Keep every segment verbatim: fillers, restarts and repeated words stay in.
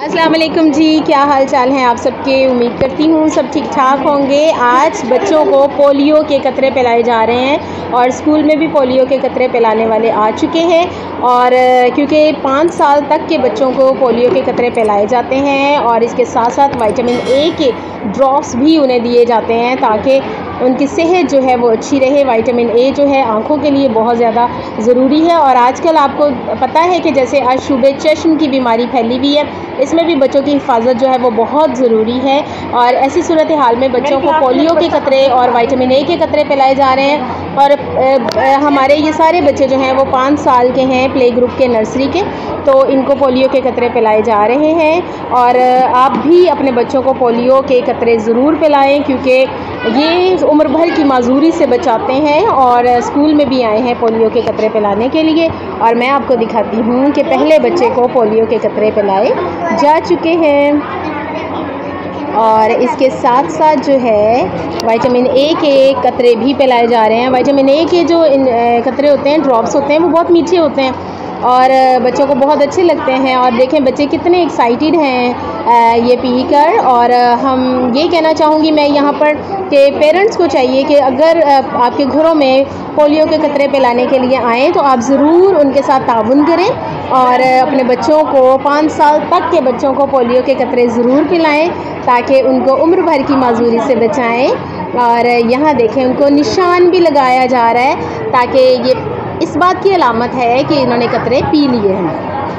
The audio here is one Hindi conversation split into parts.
अस्सलाम वालेकुम जी, क्या हाल चाल हैं आप सबके। उम्मीद करती हूँ सब ठीक ठाक होंगे। आज बच्चों को पोलियो के कतरे पिलाए जा रहे हैं और स्कूल में भी पोलियो के कतरे पिलाने वाले आ चुके हैं। और क्योंकि पाँच साल तक के बच्चों को पोलियो के कतरे पिलाए जाते हैं और इसके साथ साथ विटामिन ए के ड्रॉप्स भी उन्हें दिए जाते हैं ताकि उनकी सेहत जो है वो अच्छी रहे। विटामिन ए जो है आँखों के लिए बहुत ज़्यादा ज़रूरी है। और आजकल आपको पता है कि जैसे आज शुबे चश्म की बीमारी फैली हुई है, इसमें भी बच्चों की हिफाजत जो है वो बहुत ज़रूरी है। और ऐसी सूरत हाल में बच्चों को पोलियो के कतरे और विटामिन ए के कतरे पिलाए जा रहे हैं। और हमारे ये सारे बच्चे जो हैं वो पाँच साल के हैं, प्ले ग्रुप के, नर्सरी के, तो इनको पोलियो के कतरे पिलाए जा रहे हैं। और आप भी अपने बच्चों को पोलियो के कतरे ज़रूर पिलाएं क्योंकि ये उम्र भर की माजूरी से बचाते हैं। और स्कूल में भी आए हैं पोलियो के कतरे पिलाने के लिए और मैं आपको दिखाती हूँ कि पहले बच्चे को पोलियो के कतरे पिलाए जा चुके हैं। और इसके साथ साथ जो है विटामिन ए के कतरे भी पिलाए जा रहे हैं। विटामिन ए के जो इन कतरे होते हैं, ड्रॉप्स होते हैं, वो बहुत मीठे होते हैं और बच्चों को बहुत अच्छे लगते हैं। और देखें बच्चे कितने एक्साइटेड हैं ये पीकर। और हम ये कहना चाहूँगी मैं यहाँ पर कि पेरेंट्स को चाहिए कि अगर आपके घरों में पोलियो के कतरे पिलाने के लिए आएँ तो आप ज़रूर उनके साथ ताउन करें और अपने बच्चों को, पाँच साल तक के बच्चों को पोलियो के कतरे ज़रूर पिलाएं ताकि उनको उम्र भर की माजूरी से बचाएं। और यहाँ देखें उनको निशान भी लगाया जा रहा है ताकि ये इस बात की अलामत है कि इन्होंने कतरे पी लिए हैं।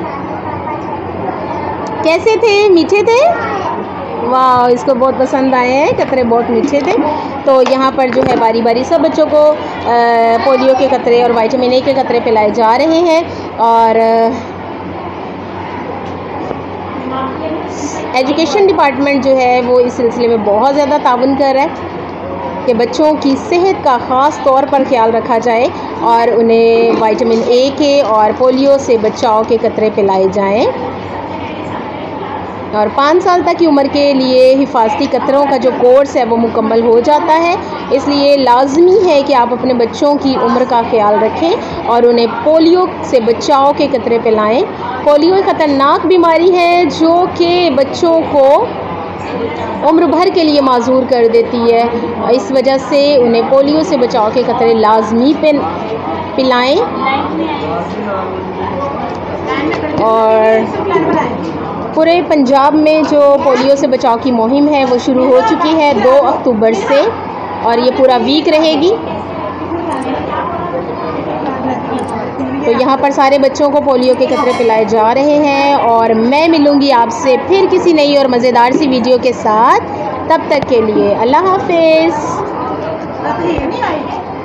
कैसे थे? मीठे थे? वाह, इसको बहुत पसंद आए हैं, कतरे बहुत मीठे थे। तो यहाँ पर जो है बारी बारी सब बच्चों को पोलियो के कतरे और विटामिन ए के कतरे पिलाए जा रहे हैं। और एजुकेशन डिपार्टमेंट जो है वो इस सिलसिले में बहुत ज़्यादा ताउन कर रहा है कि बच्चों की सेहत का ख़ास तौर पर ख्याल रखा जाए और उन्हें विटामिन ए के और पोलियो से बचाव के कतरे पिलाए जाएं। और पाँच साल तक की उम्र के लिए हिफाजती कतरों का जो कोर्स है वो मुकम्मल हो जाता है। इसलिए लाजमी है कि आप अपने बच्चों की उम्र का ख्याल रखें और उन्हें पोलियो से बचाव के कतरे पिलाएं। पोलियो एक ख़तरनाक बीमारी है जो कि बच्चों को उम्र भर के लिए माजूर कर देती है। इस वजह से उन्हें पोलियो से बचाव के कतरे लाजमी पे पिलाएं। और पूरे पंजाब में जो पोलियो से बचाव की मुहिम है वो शुरू हो चुकी है दो अक्टूबर से और ये पूरा वीक रहेगी। तो यहाँ पर सारे बच्चों को पोलियो के कतरे पिलाए जा रहे हैं। और मैं मिलूँगी आपसे फिर किसी नई और मज़ेदार सी वीडियो के साथ। तब तक के लिए अल्लाह हाफ़िज़।